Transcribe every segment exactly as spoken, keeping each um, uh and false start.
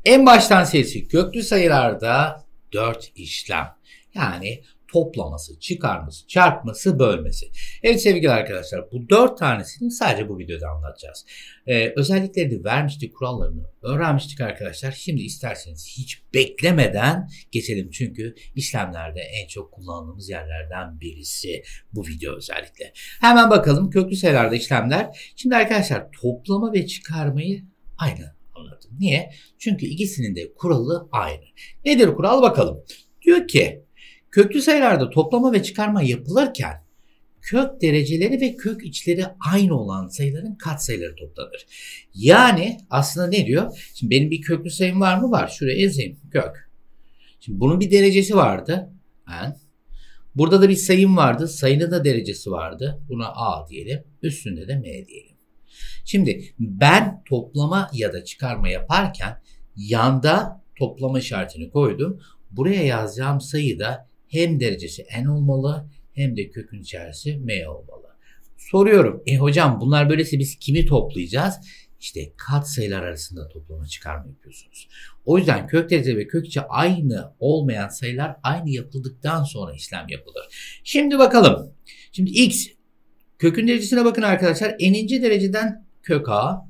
En baştan sesi köklü sayılarda dört işlem. Yani toplaması, çıkarması, çarpması, bölmesi. Evet sevgili arkadaşlar, bu dört tanesini sadece bu videoda anlatacağız. Ee, özelliklerini vermiştik, kurallarını öğrenmiştik arkadaşlar. Şimdi isterseniz hiç beklemeden geçelim. Çünkü işlemlerde en çok kullandığımız yerlerden birisi bu video özellikle. Hemen bakalım köklü sayılarda işlemler. Şimdi arkadaşlar toplama ve çıkarmayı aynı anladım. Niye? Çünkü ikisinin de kuralı aynı. Nedir kural bakalım. Diyor ki köklü sayılarda toplama ve çıkarma yapılırken kök dereceleri ve kök içleri aynı olan sayıların katsayıları toplanır. Yani aslında ne diyor? Şimdi benim bir köklü sayım var mı? Var. Şuraya yazayım. Kök. Şimdi bunun bir derecesi vardı. Ben. Burada da bir sayım vardı. Sayının da derecesi vardı. Buna A diyelim. Üstünde de M diyelim. Şimdi ben toplama ya da çıkarma yaparken yanda toplama işaretini koydum. Buraya yazacağım sayı da hem derecesi n olmalı hem de kökün içerisi m olmalı. Soruyorum. E hocam bunlar böylesi biz kimi toplayacağız? İşte katsayılar arasında toplama çıkarma yapıyorsunuz. O yüzden kök derece ve kök içi aynı olmayan sayılar aynı yapıldıktan sonra işlem yapılır. Şimdi bakalım. Şimdi x kökün derecesine bakın arkadaşlar. N'inci dereceden kök a,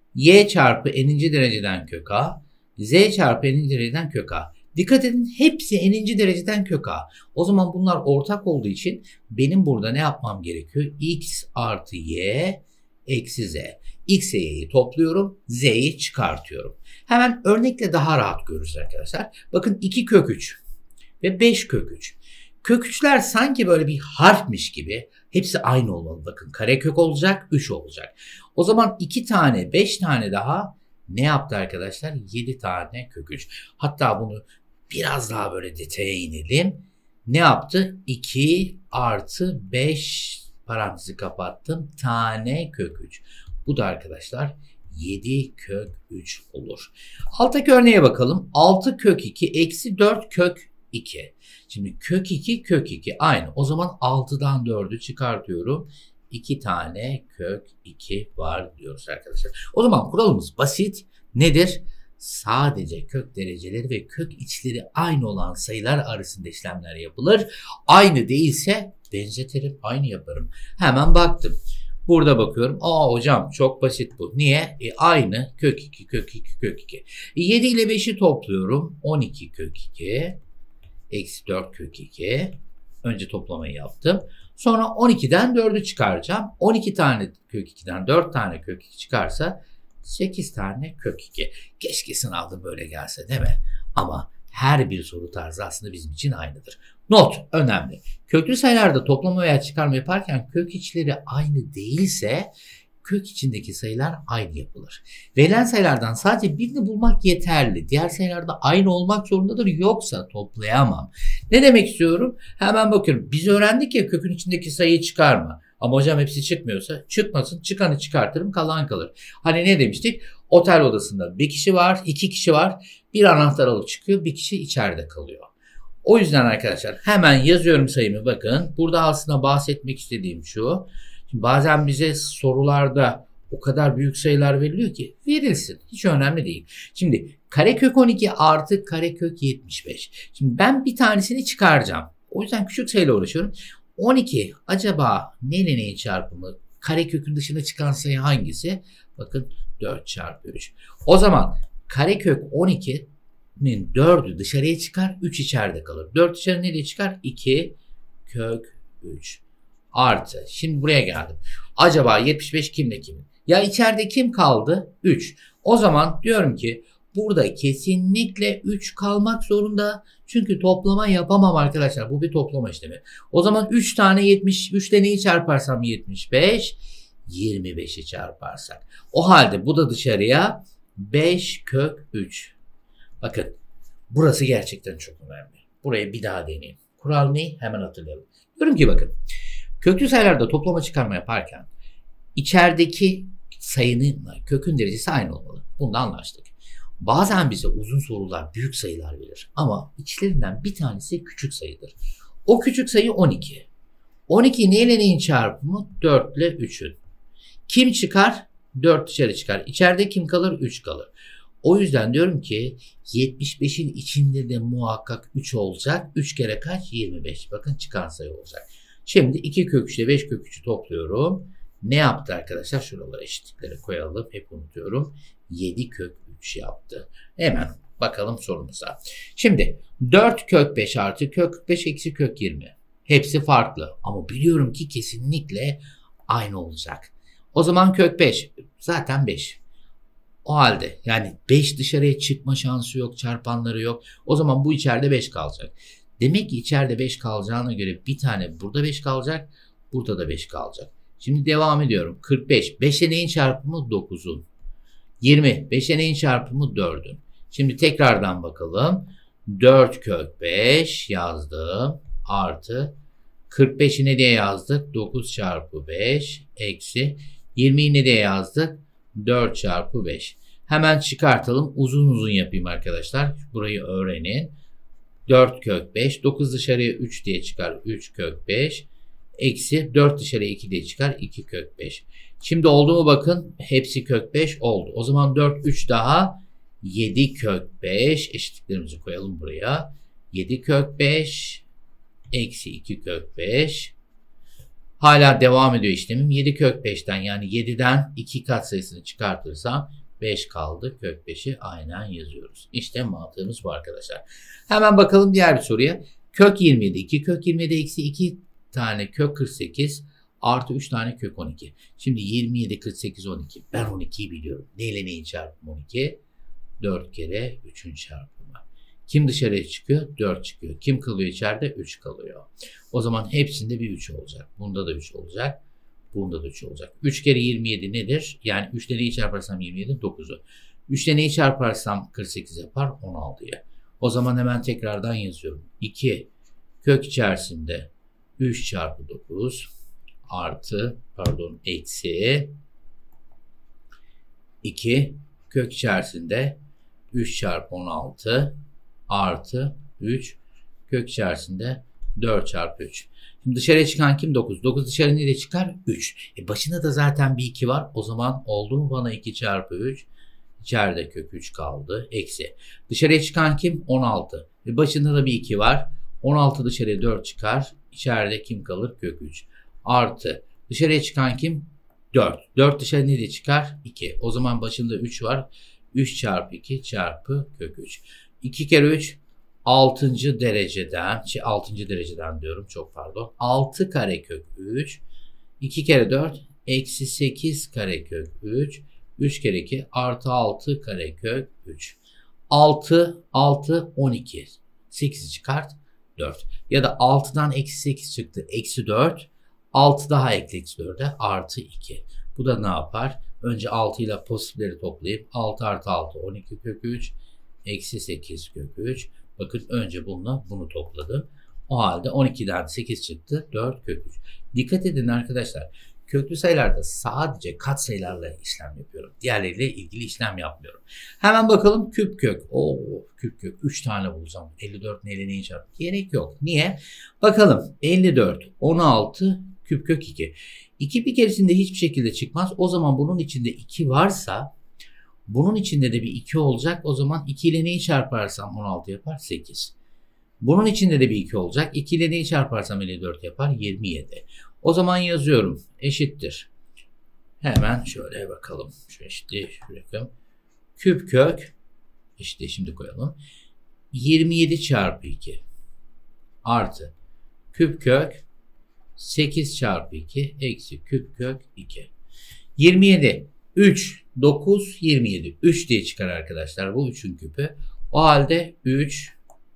y çarpı n'inci dereceden kök a, z çarpı n'inci dereceden kök a. Dikkat edin hepsi n'inci dereceden kök a. O zaman bunlar ortak olduğu için benim burada ne yapmam gerekiyor? X artı y eksi z. X ile y'yi topluyorum, z'yi çıkartıyorum. Hemen örnekle daha rahat görürüz arkadaşlar. Bakın iki kök üç ve beş kök üç. Kök üçler sanki böyle bir harfmiş gibi hepsi aynı olmalı. Bakın karekök olacak, üç olacak. O zaman iki tane, beş tane daha ne yaptı arkadaşlar? yedi tane kök üç. Hatta bunu biraz daha böyle detaya inelim. Ne yaptı? iki artı beş parantezi kapattım. Tane kök üç. Bu da arkadaşlar yedi kök üç olur. Alttaki örneğe bakalım. altı kök iki eksi dört kök iki. Şimdi kök iki kök iki aynı. O zaman altıdan dördü çıkartıyorum. iki tane kök iki var diyoruz arkadaşlar. O zaman kuralımız basit. Nedir? Sadece kök dereceleri ve kök içleri aynı olan sayılar arasında işlemler yapılır. Aynı değilse benzetirim, aynı yaparım. Hemen baktım. Burada bakıyorum. Aa hocam çok basit bu. Niye? E, aynı kök iki kök iki kök iki. E, yedi ile beşi topluyorum. on iki kök iki eksi dört kök iki. Önce toplamayı yaptım. Sonra on ikiden dördü çıkaracağım. on iki tane kök ikiden dört tane kök iki çıkarsa sekiz tane kök iki. Keşke sınavda böyle gelse değil mi? Ama her bir soru tarzı aslında bizim için aynıdır. Not önemli. Köklü sayılarda toplama veya çıkarma yaparken kök içleri aynı değilse kök içindeki sayılar aynı yapılır. Verilen sayılardan sadece birini bulmak yeterli. Diğer sayılarda aynı olmak zorundadır. Yoksa toplayamam. Ne demek istiyorum? Hemen bakıyorum. Biz öğrendik ya kökün içindeki sayıyı çıkarma. Ama hocam hepsi çıkmıyorsa çıkmasın. Çıkanı çıkartırım, kalan kalır. Hani ne demiştik? Otel odasında bir kişi var, iki kişi var. Bir anahtar alıp çıkıyor, bir kişi içeride kalıyor. O yüzden arkadaşlar hemen yazıyorum sayımı bakın. Burada aslında bahsetmek istediğim şu. Şimdi bazen bize sorularda o kadar büyük sayılar veriliyor ki verilsin. Hiç önemli değil. Şimdi karekök on iki artı karekök yetmiş beş. Şimdi ben bir tanesini çıkaracağım. O yüzden küçük sayıyla uğraşıyorum. on iki acaba neyle neyin çarpımı? Karekökün dışına çıkan sayı hangisi? Bakın dört çarpı üç. O zaman karekök on ikinin dördü dışarıya çıkar, üç içeride kalır. dört dışarı nereye çıkar? iki kök üç. Artı. Şimdi buraya geldim. Acaba yetmiş beş kimle kimin? Ya içeride kim kaldı? üç. O zaman diyorum ki burada kesinlikle üç kalmak zorunda. Çünkü toplama yapamam arkadaşlar. Bu bir toplama işlemi. O zaman üç tane yetmiş, üç ile neyi çarparsam yetmiş beş, yirmi beşi çarparsak. O halde bu da dışarıya beş kök üç. Bakın burası gerçekten çok önemli. Burayı bir daha deneyin. Kural ne? Hemen hatırlayalım. Diyorum ki bakın. Köklü sayılarda toplama çıkarma yaparken içerideki sayının kökün derecesi aynı olmalı. Bunda anlaştık. Bazen bize uzun sorular büyük sayılar verir ama içlerinden bir tanesi küçük sayıdır. O küçük sayı on iki. on iki neyle neyin çarpımı? dört ile üçün. Kim çıkar? dört dışarı çıkar. İçeride kim kalır? üç kalır. O yüzden diyorum ki yetmiş beşin içinde de muhakkak üç olacak. üç kere kaç? yirmi beş. Bakın çıkan sayı olacak. Şimdi iki kök üç ile beş kök üçü topluyorum. Ne yaptı arkadaşlar? Şuralara eşitlikleri koyalım. Hep unutuyorum. yedi kök üç yaptı. Hemen bakalım sorumuza. Şimdi dört kök beş artı kök beş eksi kök yirmi. Hepsi farklı. Ama biliyorum ki kesinlikle aynı olacak. O zaman kök beş. Zaten beş. O halde yani beş dışarıya çıkma şansı yok. Çarpanları yok. O zaman bu içeride beş kalacak. Demek ki içeride beş kalacağına göre bir tane burada beş kalacak. Burada da beş kalacak. Şimdi devam ediyorum. kırk beş. beşe neyin çarpımı? dokuzun. yirmi. beşe neyin çarpımı? dördün. Şimdi tekrardan bakalım. dört kök beş yazdım. Artı. kırk beşi ne diye yazdık? dokuz çarpı beş. Eksi. yirmiyi ne diye yazdık? dört çarpı beş. Hemen çıkartalım. Uzun uzun yapayım arkadaşlar. Burayı öğrenin. dört kök beş. dokuz dışarıya üç diye çıkar. üç kök beş. Eksi dört dışarıya iki diye çıkar. iki kök beş. Şimdi oldu mu bakın. Hepsi kök beş oldu. O zaman dört, üç daha yedi kök beş. Eşitliklerimizi koyalım buraya. yedi kök beş. Eksi iki kök beş. Hala devam ediyor işlemim. yedi kök beşten yani yediden iki katsayısını çıkartırsam beş kaldı. Kök beşi aynen yazıyoruz. İşte mantığımız bu arkadaşlar. Hemen bakalım diğer bir soruya. Kök yirmi yedi. iki kök yirmi yedi eksi iki tane kök kırk sekiz artı üç tane kök on iki. Şimdi yirmi yedi, kırk sekiz, on iki. Ben on ikiyi biliyorum. Neyle neyin çarpımı on iki? dört kere üçün çarpımı. Kim dışarıya çıkıyor? dört çıkıyor. Kim kalıyor içeride? üç kalıyor. O zaman hepsinde bir üç olacak. Bunda da üç olacak. Bunda da üç olacak. üç kere yirmi yedi nedir? Yani üç ile neyi çarparsam yirmi yedi? dokuzu. üç ile neyi çarparsam kırk sekiz yapar? on altıya. O zaman hemen tekrardan yazıyorum. iki kök içerisinde üç çarpı dokuz artı pardon eksi iki kök içerisinde üç çarpı on altı artı üç kök içerisinde dört çarpı üç. Şimdi dışarıya çıkan kim? dokuz. dokuz dışarı nereye çıkar? üç. E başında da zaten bir iki var. O zaman oldu mu bana iki çarpı üç? İçeride kök üç kaldı. Eksi. Dışarıya çıkan kim? on altı. E başında da bir iki var. on altı dışarıya dört çıkar. İçeride kim kalır? Kök üç. Artı. Dışarıya çıkan kim? dört. dört dışarı nereye çıkar? iki. O zaman başında üç var. üç çarpı iki çarpı kök üç. iki kere üç altıncı dereceden, şey altıncı dereceden diyorum çok pardon. altı karekök üç. iki kere dört eksi sekiz karekök üç. üç kere iki artı altı karekök üç. altı, altı, on iki. sekizi çıkart dört. Ya da altıdan eksi sekiz çıktı. Eksi dört. altı daha ekle eksi dörde artı iki. Bu da ne yapar? Önce altı ile pozitifleri toplayıp altı artı altı on iki kök üç. Eksi sekiz kök üç. Bakın önce bununla bunu topladım. O halde on ikiden sekiz çıktı. dört kök üç. Dikkat edin arkadaşlar. Köklü sayılarda sadece katsayılarla işlem yapıyorum. Diğerleriyle ilgili işlem yapmıyorum. Hemen bakalım küp kök. Oo, küp kök. üç tane bulacağım. elli dört neyle neyin çarpı? Gerek yok. Niye? Bakalım. elli dört, on altı, küp kök iki. iki bir keresinde hiçbir şekilde çıkmaz. O zaman bunun içinde iki varsa bunun içinde de bir iki olacak. O zaman iki ile neyi çarparsam on altı yapar? sekiz. Bunun içinde de bir iki olacak. iki ile neyi çarparsam elli dört yapar? yirmi yedi. O zaman yazıyorum. Eşittir. Hemen şöyle bakalım. Şu eşitliği şuraya. Küp kök. İşte şimdi koyalım. yirmi yedi çarpı iki. Artı. Küp kök. sekiz çarpı iki. Eksi küp kök iki. yirmi yedi. üç, dokuz, yirmi yedi. üç diye çıkar arkadaşlar. Bu üçün küpü. O halde üç,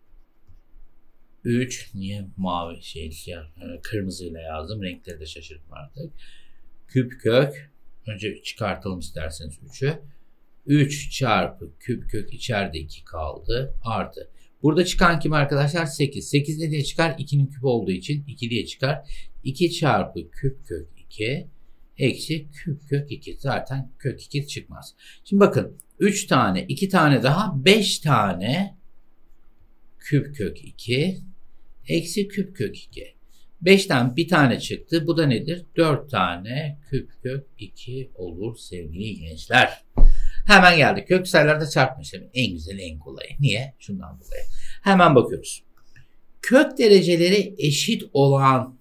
üç, niye mavi şey siyah, kırmızıyla yazdım. Renkleri de şaşırtma artık. Küp kök. Önce çıkartalım isterseniz üçü. üç çarpı küp kök içeride iki kaldı. Artı. Burada çıkan kim arkadaşlar? sekiz. sekiz ne diye çıkar? ikinin küpü olduğu için iki diye çıkar. iki çarpı küp kök iki. Eksi küp kök iki. Zaten kök iki çıkmaz. Şimdi bakın. üç tane, iki tane daha beş tane küp kök iki. Eksi küp kök iki. beşten bir tane çıktı. Bu da nedir? dört tane küp kök iki olur sevgili gençler. Hemen geldik. Köklü sayılarda çarpma işlemi en güzeli, en kolayı. Niye? Şundan dolayı. Hemen bakıyoruz. Kök dereceleri eşit olan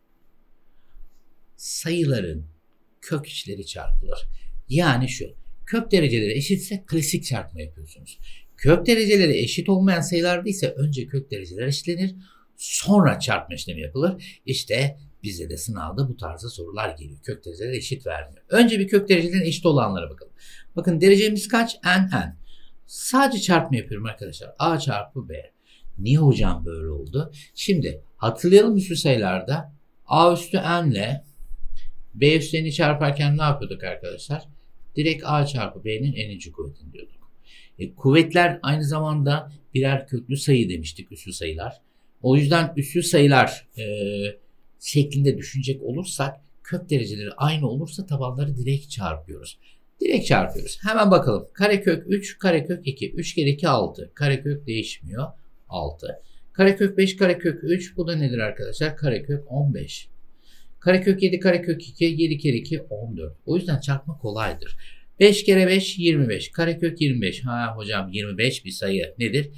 sayıların kök içleri çarpılır. Yani şu. Kök dereceleri eşitse klasik çarpma yapıyorsunuz. Kök dereceleri eşit olmayan sayılarda ise önce kök dereceler eşitlenir. Sonra çarpma işlemi yapılır. İşte bize de sınavda bu tarzda sorular geliyor. Kök dereceleri eşit vermiyor. Önce bir kök derecelerin eşit olanlara bakalım. Bakın derecemiz kaç? N, N. Sadece çarpma yapıyorum arkadaşlar. A çarpı B. Niye hocam böyle oldu? Şimdi hatırlayalım üslü sayılarda A üstü N ile B üstü N'i çarparken ne yapıyorduk arkadaşlar? Direkt A çarpı B'nin n'inci kuvvetini diyorduk. E, kuvvetler aynı zamanda birer köklü sayı demiştik, üslü sayılar. O yüzden üslü sayılar e, şeklinde düşünecek olursak kök dereceleri aynı olursa tabanları direkt çarpıyoruz. Direkt çarpıyoruz. Hemen bakalım. Karekök üç, karekök iki. üç kere iki altı. Karekök değişmiyor. altı. Karekök beş, karekök üç. Bu da nedir arkadaşlar? Karekök on beş. Karekök yedi, karekök iki. yedi kere iki on dört. O yüzden çarpma kolaydır. beş kere beş yirmi beş. Karekök yirmi beş. Ha hocam yirmi beş bir sayı. Nedir?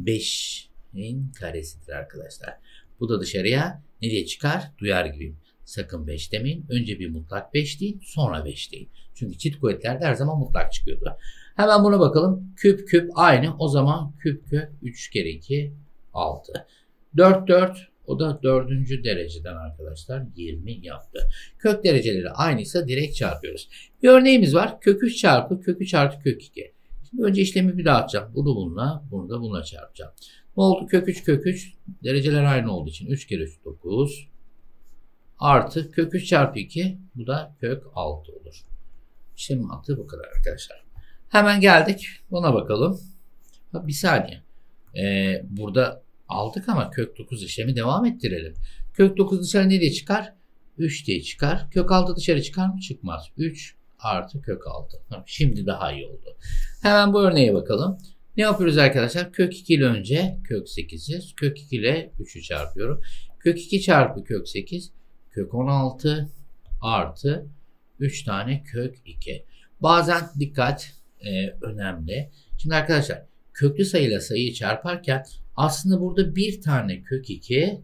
beşin karesidir arkadaşlar. Bu da dışarıya ne diye çıkar? Duyar gibiyim. Sakın beş demeyin. Önce bir mutlak beş deyin. Sonra beş deyin. Çünkü çift kuvvetlerde her zaman mutlak çıkıyordu. Hemen buna bakalım. Küp küp aynı. O zaman küp kök üç kere iki altı. dört dört. O da dördüncü dereceden arkadaşlar yirmi yaptı. Kök dereceleri aynıysa direkt çarpıyoruz. Bir örneğimiz var. Kök üç çarpı kök üç artı kök iki. Şimdi önce işlemi bir daha atacağım. Bunu bununla, bunu da bununla çarpacağım. Ne oldu? Kök üç kök üç. Dereceler aynı olduğu için üç kere üç dokuz. Artı kök üç çarpı iki. Bu da kök altı olur. İşlemin mantığı bu kadar arkadaşlar. Hemen geldik. Buna bakalım. Bir saniye. Ee, burada aldık ama kök dokuz işlemi devam ettirelim. Kök dokuz dışarı ne diye çıkar? üç diye çıkar. Kök altı dışarı çıkar mı? Çıkmaz. üç artı kök altı. Şimdi daha iyi oldu. Hemen bu örneğe bakalım. Ne yapıyoruz arkadaşlar? Kök iki ile önce kök sekizi. Kök iki ile üçü çarpıyorum. Kök iki çarpı kök sekiz. Kök on altı artı üç tane kök iki. Bazen dikkat e, önemli. Şimdi arkadaşlar köklü sayıyla sayıyı çarparken aslında burada bir tane kök iki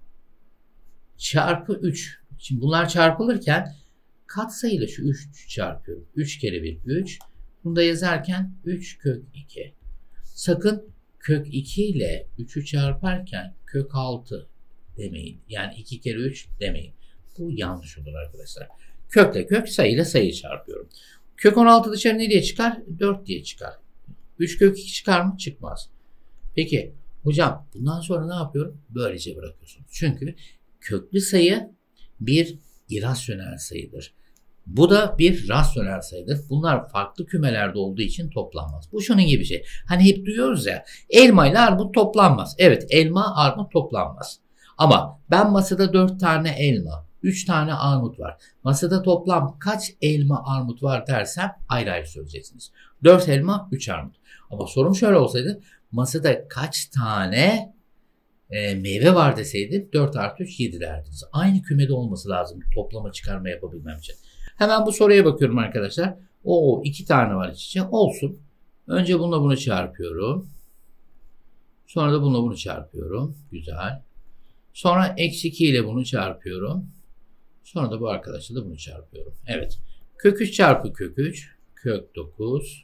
çarpı üç. Şimdi bunlar çarpılırken katsayıyla şu üç çarpıyorum. üç kere bir üç. Bunu da yazarken üç kök iki. Sakın kök iki ile üçü çarparken kök altı demeyin. Yani iki kere üç demeyin. Bu yanlış olur arkadaşlar. Kökle kök, sayıyla sayı çarpıyorum. Kök on altı dışarı ne diye çıkar? dört diye çıkar. üç kök iki çıkar mı? Çıkmaz. Peki hocam bundan sonra ne yapıyorum? Böylece bırakıyorsunuz. Çünkü köklü sayı bir irrasyonel sayıdır. Bu da bir rasyonel sayıdır. Bunlar farklı kümelerde olduğu için toplanmaz. Bu şunun gibi bir şey. Hani hep duyuyoruz ya, elma ile armut toplanmaz. Evet, elma armut toplanmaz. Ama ben masada dört tane elma, üç tane armut var. Masada toplam kaç elma armut var dersem ayrı ayrı söyleyeceksiniz. dört elma, üç armut. Ama sorum şöyle olsaydı, masada kaç tane e, meyve var deseydim dört artı üç yedi derdiniz. Aynı kümede olması lazım toplama çıkarma yapabilmem için. Hemen bu soruya bakıyorum arkadaşlar. O iki tane var iç içe. Olsun. Önce bununla bunu çarpıyorum. Sonra da bununla bunu çarpıyorum. Güzel. Sonra eksi iki ile bunu çarpıyorum. Sonra da bu arkadaşla da bunu çarpıyorum. Evet. Kök üç çarpı kök üç. Kök dokuz.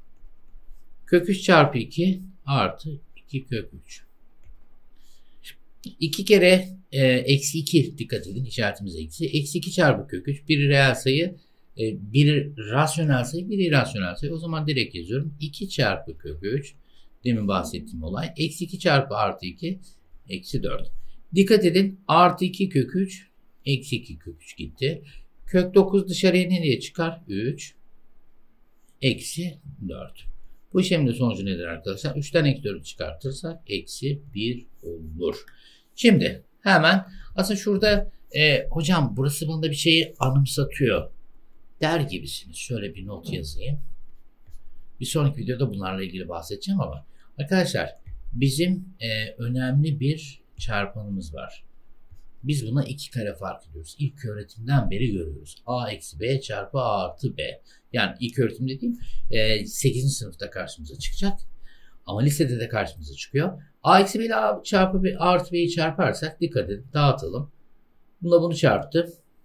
Kök üç çarpı iki artı iki kök üç. iki kere e, eksi iki, dikkat edin, işaretimiz eksi. Eksi iki çarpı kök üç. Biri reel sayı, e, biri rasyonel sayı, biri irrasyonel sayı. O zaman direkt yazıyorum. iki çarpı kök üç. Demin bahsettiğim olay. Eksi iki çarpı artı iki. Eksi dört. Dikkat edin. Artı iki kök üç. Eksi iki kök üç gitti. Kök dokuz dışarıya nereye çıkar? üç. Eksi dört. Bu işlemin sonucu nedir arkadaşlar? üçten eksi dördü çıkartırsak eksi bir olur. Şimdi hemen aslında şurada e, hocam burası bana bir şeyi anımsatıyor der gibisiniz. Şöyle bir not yazayım. Bir sonraki videoda bunlarla ilgili bahsedeceğim ama arkadaşlar bizim e, önemli bir çarpanımız var. Biz buna iki kare fark diyoruz. İlk öğretimden beri görüyoruz. A eksi B çarpı A artı B. Yani ilk öğretim dediğim sekizinci sınıfta karşımıza çıkacak. Ama lisede de karşımıza çıkıyor. A eksi B ile A çarpı B artı B'yi çarparsak dikkat edin, dağıtalım. Bununla bunu çarptım.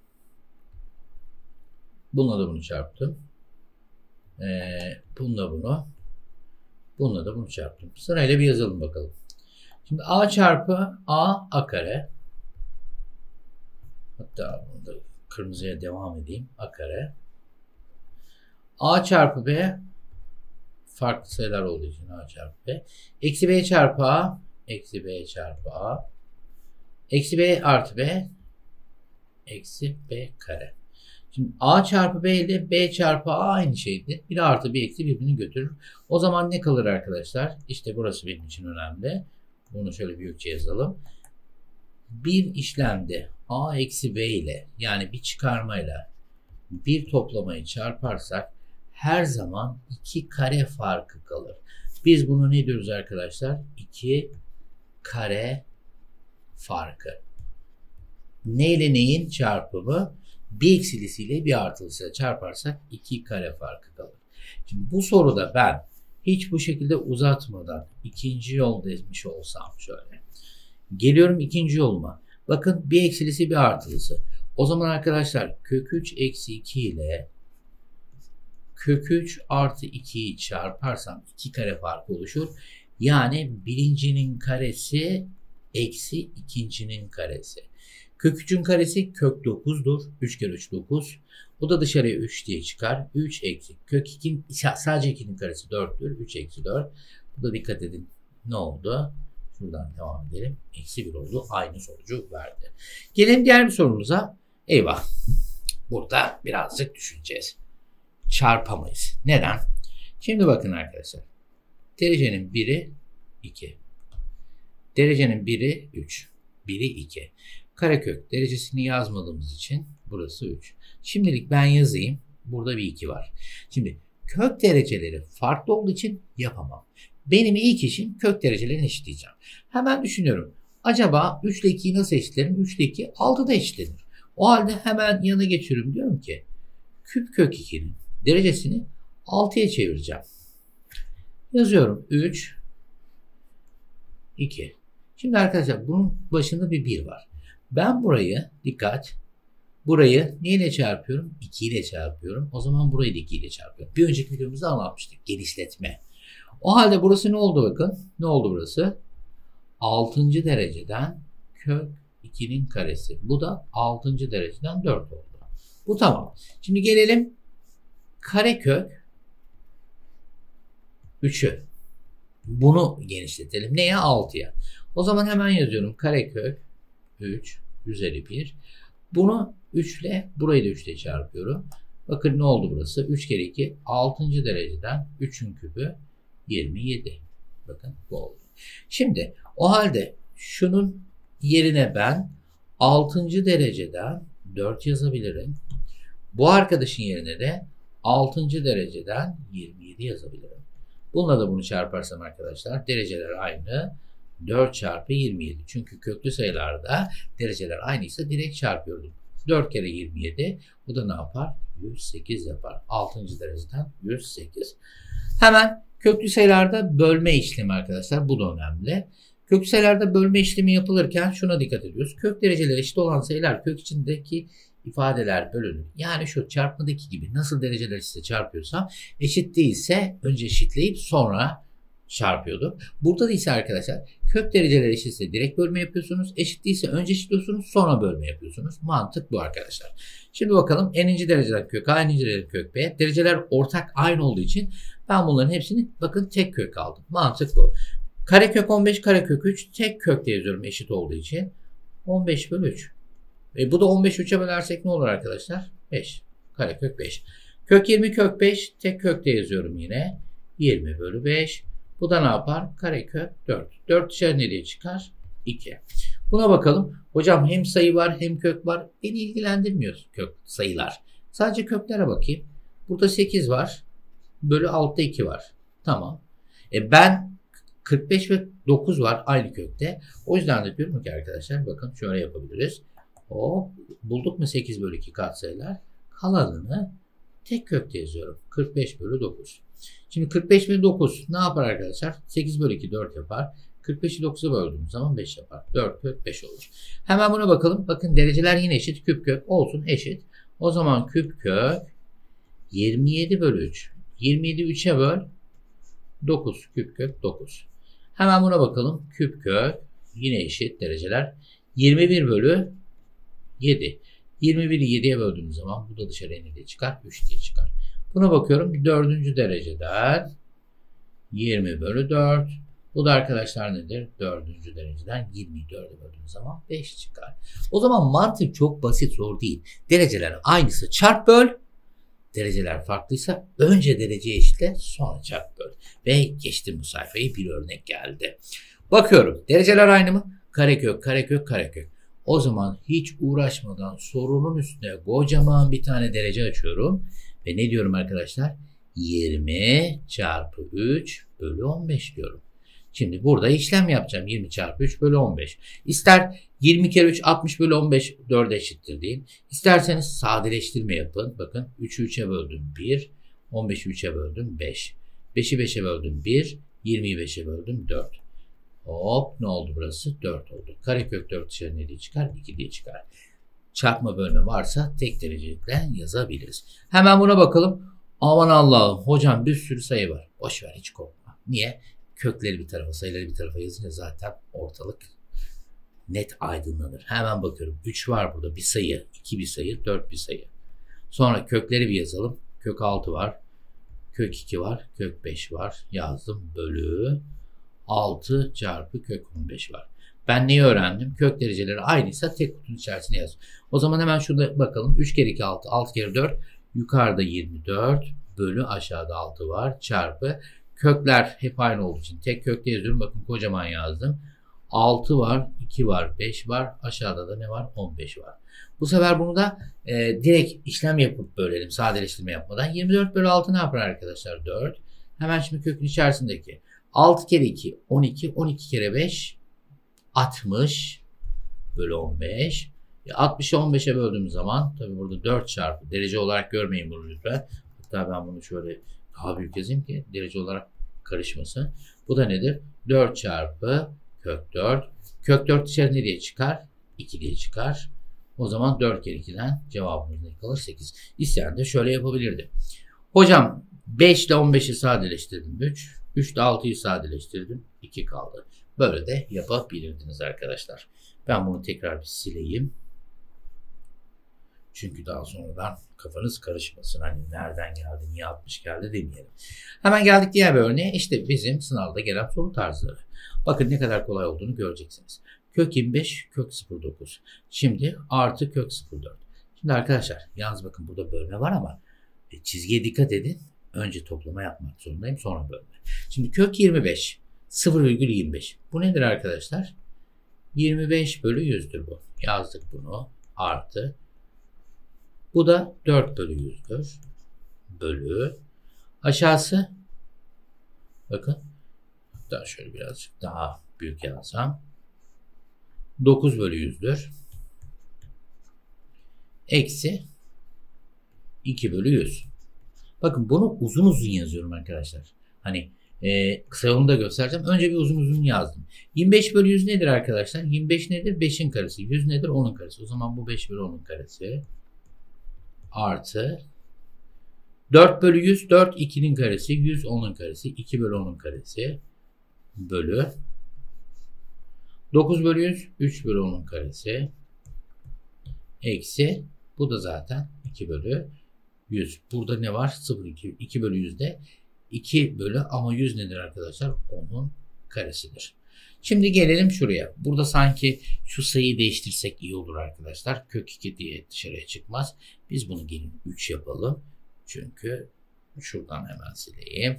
Bununla da bunu çarptım. Ee, bununla bunu. Bununla da bunu çarptım. Sırayla bir yazalım bakalım. Şimdi A çarpı A A kare. Hatta bunu da kırmızıya devam edeyim. A kare. A çarpı B. Farklı sayılar olduğu için A çarpı B. Eksi B çarpı A. Eksi B çarpı A. Eksi B artı B. Eksi B kare. Şimdi A çarpı B ile B çarpı A aynı şeydir. Bir artı bir eksi birbirini götürür. O zaman ne kalır arkadaşlar? İşte burası benim için önemli. Bunu şöyle büyükçe yazalım. Bir işlemde A eksi B ile, yani bir çıkarmayla bir toplamayı çarparsak her zaman iki kare farkı kalır. Biz bunu ne diyoruz arkadaşlar? iki kare farkı. Ne ile neyin çarpımı? Bir eksilisiyle bir artılısıyla çarparsak iki kare farkı kalır. Şimdi bu soruda ben hiç bu şekilde uzatmadan ikinci yol demiş olsam şöyle. Geliyorum ikinci yoluma. Bakın bir eksilisi bir artılısı. O zaman arkadaşlar kök üç eksi iki ile kök üç artı ikiyi çarparsam iki kare farkı oluşur. Yani birincinin karesi eksi ikincinin karesi. Kök üçün karesi kök dokuzdur. üç kere üç dokuz. O da dışarıya üç diye çıkar. üç eksi kök iki, sadece ikinin karesi dörttür. üç eksi dört. Bu da dikkat edin. Ne oldu? Şuradan devam edelim. Eksi bir oldu. Aynı sonucu verdi. Gelelim diğer bir sorumuza. Eyvah. Burada birazcık düşüneceğiz. Çarpamayız. Neden? Şimdi bakın arkadaşlar. Derecenin biri iki. Derecenin biri üç. biri iki. Karekök derecesini yazmadığımız için burası üç. Şimdilik ben yazayım. Burada bir iki var. Şimdi kök dereceleri farklı olduğu için yapamam. Benim ilk işim kök derecelerini eşitleyeceğim. Hemen düşünüyorum. Acaba üç ile ikiyi nasıl eşitlerim? üç ile iki altıda eşitlenir. O halde hemen yana geçiyorum. Diyorum ki küp kök ikinin derecesini altıya çevireceğim. Yazıyorum. üç, iki. Şimdi arkadaşlar bunun başında bir bir var. Ben burayı, dikkat, burayı neyle çarpıyorum? iki ile çarpıyorum. O zaman burayı da iki ile çarpıyorum. Bir önceki videomuzda anlatmıştık. Genişletme. O halde burası ne oldu bakın? Ne oldu burası? altıncı dereceden kök ikinin karesi. Bu da altıncı dereceden dört oldu. Bu tamam. Şimdi gelelim karekök üçü. Bunu genişletelim. Neye? altıya. O zaman hemen yazıyorum. Karekök üç üzeri bir. Bunu üç ile burayı da üç ile çarpıyorum. Bakın ne oldu burası? üç kere iki altıncı dereceden üçün küpü yirmi yedi. Bakın bu oldu. Şimdi o halde şunun yerine ben altıncı dereceden dört yazabilirim. Bu arkadaşın yerine de altıncı dereceden yirmi yedi yazabilirim. Bununla da bunu çarparsam arkadaşlar dereceler aynı. dört çarpı yirmi yedi. Çünkü köklü sayılarda dereceler aynıysa direkt çarpıyordum. dört kere yirmi yedi. Bu da ne yapar? yüz sekiz yapar. altıncı dereceden yüz sekiz. Hemen köklü sayılarda bölme işlemi arkadaşlar. Bu da önemli. Köklü sayılarda bölme işlemi yapılırken şuna dikkat ediyoruz. Kök dereceleri eşit olan sayılar kök içindeki ifadeler bölünür. Yani şu çarpmadaki gibi nasıl dereceler ise çarpıyorsam eşit değilse önce eşitleyip sonra çarpıyordum. Burada da ise arkadaşlar kök dereceleri eşitse direkt bölme yapıyorsunuz. Eşit değilse önce eşitliyorsunuz sonra bölme yapıyorsunuz. Mantık bu arkadaşlar. Şimdi bakalım n'inci dereceden kök a, n'inci dereceden kök b. Dereceler ortak aynı olduğu için ben bunların hepsini bakın tek kök aldım. Mantık bu. Karekök on beş, karekök üç tek kökte yazıyorum eşit olduğu için. on beş bölü üç. E bu da on beş üçe bölersek ne olur arkadaşlar? beş. Karekök beş. Kök yirmi kök beş tek kökte yazıyorum yine. yirmi bölü beş. Bu da ne yapar? Karekök dört. dört dışarı nereye çıkar? iki. Buna bakalım. Hocam hem sayı var hem kök var. Beni ilgilendirmiyor kök sayılar. Sadece köklere bakayım. Burada sekiz var. Bölü altta iki var. Tamam. E ben kırk beş ve dokuz var aynı kökte. O yüzden de diyorum ki arkadaşlar bakın şöyle yapabiliriz. O bulduk mu sekiz bölü iki katsayılar? Kalanını tek kökte yazıyorum. kırk beş bölü dokuz. Şimdi kırk beş bölü dokuz ne yapar arkadaşlar? sekiz bölü iki dört yapar. kırk beşi dokuza böldüğümüz zaman beş yapar. dört kök beş olur. Hemen buna bakalım. Bakın dereceler yine eşit. Küp kök olsun eşit. O zaman küp kök yirmi yedi bölü üç. yirmi yedi üçe böl. dokuz küp kök dokuz. Hemen buna bakalım. Küp kök yine eşit dereceler. yirmi bir bölü yedi. yirmi biri yediye böldüğümüz zaman bu da dışarıya ne diye çıkar? üç diye çıkar. Buna bakıyorum. dördüncü dereceden yirmi bölü dört. Bu da arkadaşlar nedir? dördüncü dereceden yirmiyi dörde böldüğümüz zaman beş çıkar. O zaman mantık çok basit, zor değil. Dereceler aynısı çarp böl. Dereceler farklıysa önce dereceyi eşitle sonra çarp böl. Ve geçtim bu sayfayı, bir örnek geldi. Bakıyorum dereceler aynı mı? Karekök, karekök, karekök. O zaman hiç uğraşmadan sorunun üstüne kocaman bir tane derece açıyorum. Ve ne diyorum arkadaşlar? yirmi çarpı üç bölü on beş diyorum. Şimdi burada işlem yapacağım. yirmi çarpı üç bölü on beş. İster yirmi kere üç altmış bölü on beş dörde eşittir deyin. İsterseniz sadeleştirme yapın. Bakın üçü üçe böldüm bir. on beşi üçe böldüm beş. beşi beşe böldüm bir. yirmiyi beşe böldüm dört. Hop ne oldu burası? dört oldu. Karekök dört dışarı ne diye çıkar? iki diye çıkar. Çarpma bölme varsa tek derecelikle yazabiliriz. Hemen buna bakalım. Aman Allah'ım hocam bir sürü sayı var. Boş ver hiç korkma. Niye? Kökleri bir tarafa, sayıları bir tarafa yazınca zaten ortalık net aydınlanır. Hemen bakıyorum. üç var burada bir sayı, iki bir sayı, dört bir sayı. Sonra kökleri bir yazalım. Kök altı var. Kök iki var. Kök beş var. Yazdım. Bölü altı çarpı kök on beş var. Ben neyi öğrendim? Kök dereceleri aynıysa tek kutunun içerisine yaz. O zaman hemen şurada bakalım. üç kere iki altı, altı kere dört. Yukarıda yirmi dört bölü aşağıda altı var çarpı. Kökler hep aynı olduğu için tek kökte yazıyorum. Bakın kocaman yazdım. altı var, iki var, beş var. Aşağıda da ne var? on beş var. Bu sefer bunu da e, direkt işlem yapıp bölelim. Sadeleştirme yapmadan. yirmi dört bölü altı ne yapar arkadaşlar? dört. Hemen şimdi kökün içerisindeki altı kere iki, on iki. on iki kere beş, altmış bölü on beş. altmışı on beşe böldüğümüz zaman tabi burada dört çarpı. Derece olarak görmeyin bunu lütfen. Hatta ben bunu şöyle daha büyük yazayım ki derece olarak karışmasın. Bu da nedir? dört çarpı kök dört. Kök dört dışarı ne diye çıkar? iki diye çıkar. O zaman dört kere ikiden cevabımız ne kalır? sekiz. İsteyen de şöyle yapabilirdi. Hocam beş ile on beşi sadeleştirdim. üç. üç ile altıyı sadeleştirdim. iki kaldı. Böyle de yapabilirdiniz arkadaşlar. Ben bunu tekrar bir sileyim. Çünkü daha sonradan kafanız karışmasın. Hani nereden geldi, niye altmış geldi demeyelim. Hemen geldik diğer bir örneğe. İşte bizim sınavda gelen soru tarzları. Bakın ne kadar kolay olduğunu göreceksiniz. Kök yirmi beş, kök sıfır virgül dokuz. Şimdi artı kök sıfır virgül dört. Şimdi arkadaşlar yalnız bakın burada bölme var ama çizgiye dikkat edin. Önce toplama yapmak zorundayım sonra bölme. Şimdi kök yirmi beş, sıfır virgül yirmi beş. Bu nedir arkadaşlar? yirmi beş bölü yüzdür bu. Yazdık bunu. Artı. Bu da dört bölü yüzdür. Bölü. Aşağısı. Bakın. Hatta şöyle birazcık daha büyük yazsam. dokuz bölü yüzdür. Eksi. iki bölü yüz. Bakın bunu uzun uzun yazıyorum arkadaşlar. Hani e, kısa yolunu da göstereceğim. Önce bir uzun uzun yazdım. yirmi beş bölü yüz nedir arkadaşlar? yirmi beş nedir? beşin karesi. yüz nedir? onun karesi. O zaman bu beş bölü onun karesi. Artı dört bölü yüz, dört ikinin karesi, yüz onun karesi, iki bölü onun karesi bölü dokuz bölü yüz, üç bölü onun karesi eksi bu da zaten iki bölü yüz. Burada ne var? sıfır virgül iki. iki bölü yüzde iki bölü ama yüz nedir arkadaşlar? onun karesidir. Şimdi gelelim şuraya. Burada sanki şu sayıyı değiştirsek iyi olur arkadaşlar. Kök iki diye dışarıya çıkmaz. Biz bunu gelin üç yapalım. Çünkü şuradan hemen sileyim.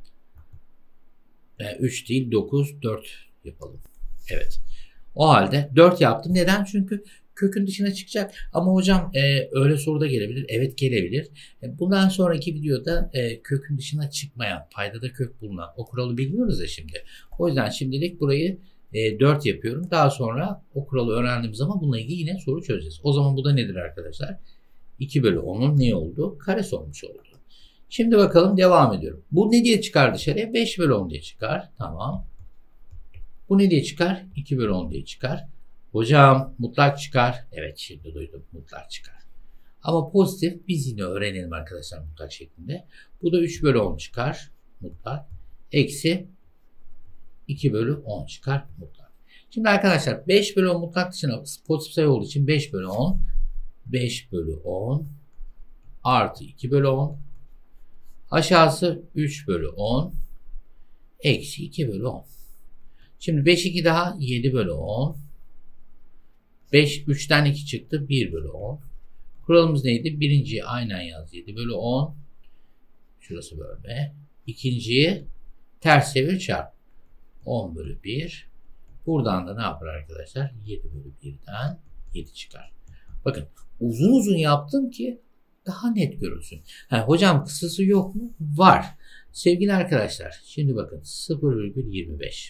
Yani üç değil dokuz, dört yapalım. Evet. O halde dört yaptım. Neden? Çünkü kökün dışına çıkacak. Ama hocam e, öyle soru da gelebilir. Evet gelebilir. E, bundan sonraki videoda e, kökün dışına çıkmayan, paydada kök bulunan o kuralı bilmiyoruz ya şimdi. O yüzden şimdilik burayı e, dört yapıyorum. Daha sonra o kuralı öğrendiğimiz zaman bununla ilgili yine soru çözeceğiz. O zaman bu da nedir arkadaşlar? iki bölü onun ne oldu? Karesi olmuş oldu. Şimdi bakalım devam ediyorum. Bu ne diye çıkar dışarıya? beş bölü on diye çıkar. Tamam. Bu ne diye çıkar? iki bölü on diye çıkar. Hocam mutlak çıkar. Evet şimdi duydum. Mutlak çıkar. Ama pozitif biz yine öğrenelim arkadaşlar mutlak şeklinde. Bu da üç bölü on çıkar. Mutlak. Eksi iki bölü on çıkar. Mutlak. Şimdi arkadaşlar beş bölü on mutlak dışına pozitif sayı olduğu için beş bölü on. beş bölü on artı iki bölü on. Aşağısı üç bölü on. Eksi iki bölü on. Şimdi beş iki daha yedi bölü on. beş üçten iki çıktı bir bölü on. Kuralımız neydi? Birinciyi aynen yaz yedi bölü on. Şurası bölme. İkinciyi ters çevir çarp. on bölü bir. Buradan da ne yapar arkadaşlar? yedi bölü birden yedi çıkar. Bakın uzun uzun yaptım ki daha net görülsün. Ha, hocam kısası yok mu? Var. Sevgili arkadaşlar şimdi bakın sıfır virgül yirmi beş.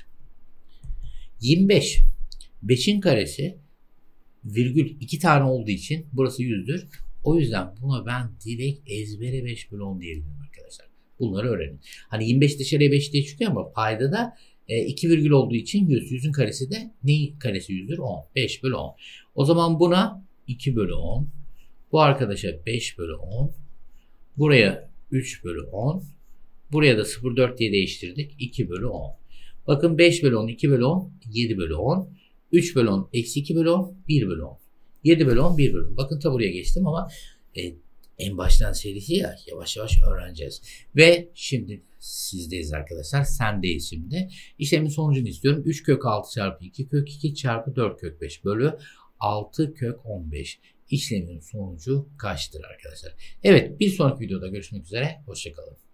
yirmi beş. beşin karesi virgül iki tane olduğu için burası yüzdür. O yüzden buna ben direkt ezbere beş bölü on diyebilirim arkadaşlar. Bunları öğrenin. Hani yirmi beş dışarıya beş diye çıkıyor ama paydada e, iki virgül olduğu için yüz. yüzün karesi de neyin karesi yüzdür? on. beş bölü on. O zaman buna iki bölü on. Bu arkadaşa beş bölü on. Buraya üç bölü on. Buraya da sıfır virgül dört diye değiştirdik. iki bölü on. Bakın beş bölü on, iki bölü on, yedi bölü on. üç bölü on, eksi iki bölü on, bir bölü on. yedi bölü on, bir bölü on. Bakın ta buraya geçtim ama e, en baştan serisi ya yavaş yavaş öğreneceğiz. Ve şimdi sizdeyiz arkadaşlar. Sendeyiz şimdi. İşlemin sonucunu istiyorum. üç kök altı çarpı iki kök iki çarpı dört kök beş bölü altı kök on beş. İşlemin sonucu kaçtır arkadaşlar? Evet bir sonraki videoda görüşmek üzere. Hoşçakalın.